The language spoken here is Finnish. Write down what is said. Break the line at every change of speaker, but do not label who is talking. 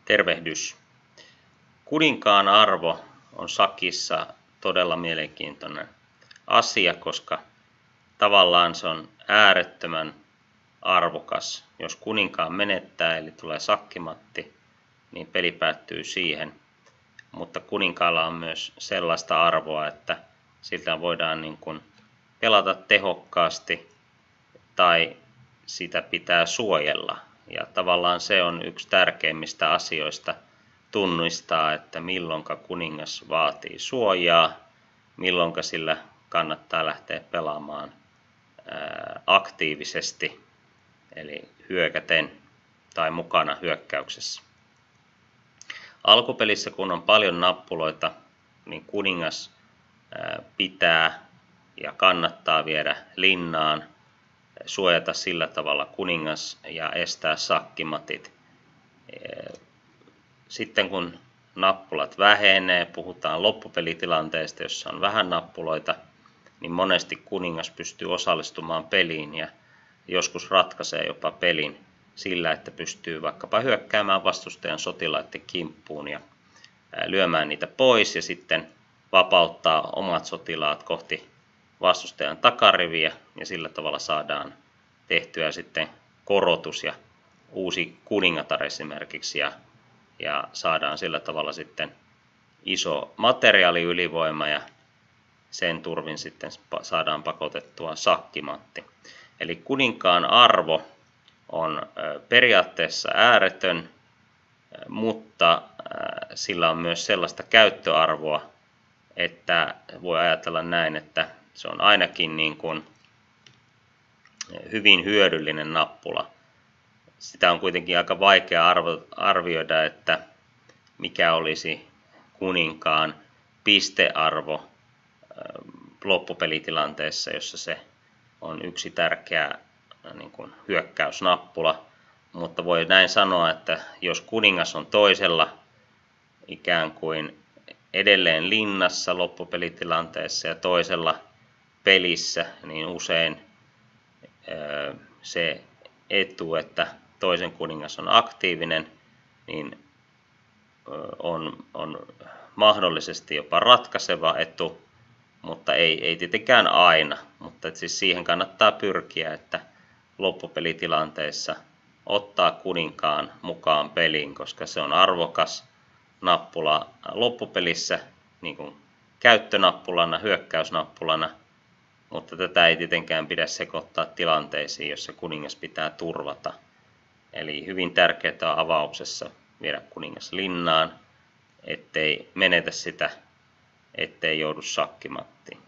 Tervehdys. Kuninkaan arvo on shakissa todella mielenkiintoinen asia, koska tavallaan se on äärettömän arvokas. Jos kuninkaan menettää eli tulee shakkimatti, niin peli päättyy siihen. Mutta kuninkaalla on myös sellaista arvoa, että siltä voidaan pelata tehokkaasti tai sitä pitää suojella. Ja tavallaan se on yksi tärkeimmistä asioista tunnistaa, että milloinka kuningas vaatii suojaa, milloinka sillä kannattaa lähteä pelaamaan aktiivisesti, eli hyökäten tai mukana hyökkäyksessä. Alkupelissä, kun on paljon nappuloita, niin kuningas pitää ja kannattaa viedä linnaan, suojata sillä tavalla kuningas ja estää shakkimatit. Sitten kun nappulat vähenee, puhutaan loppupelitilanteesta, jossa on vähän nappuloita, niin monesti kuningas pystyy osallistumaan peliin ja joskus ratkaisee jopa pelin sillä, että pystyy vaikkapa hyökkäämään vastustajan sotilaiden kimppuun ja lyömään niitä pois ja sitten vapauttaa omat sotilaat kohti vastustajan takariviä ja sillä tavalla saadaan tehtyä sitten korotus ja uusi kuningatar esimerkiksi ja saadaan sillä tavalla sitten iso materiaaliylivoima ja sen turvin sitten saadaan pakotettua shakkimatti. Eli kuninkaan arvo on periaatteessa ääretön, mutta sillä on myös sellaista käyttöarvoa, että voi ajatella näin, että se on ainakin hyvin hyödyllinen nappula. Sitä on kuitenkin aika vaikea arvioida, että mikä olisi kuninkaan pistearvo loppupelitilanteessa, jossa se on yksi tärkeä hyökkäysnappula. Mutta voi näin sanoa, että jos kuningas on toisella ikään kuin edelleen linnassa loppupelitilanteessa ja toisella pelissä, niin usein se etu, että toisen kuningas on aktiivinen, niin on mahdollisesti jopa ratkaiseva etu, mutta ei tietenkään aina. Mutta siis siihen kannattaa pyrkiä, että loppupelitilanteissa ottaa kuninkaan mukaan peliin, koska se on arvokas nappula loppupelissä niin kuin käyttönappulana, hyökkäysnappulana, mutta tätä ei tietenkään pidä sekoittaa tilanteisiin, jossa kuningas pitää turvata. Eli hyvin tärkeää on avauksessa viedä kuningas linnaan, ettei menetä sitä, ettei joudu shakkimattiin.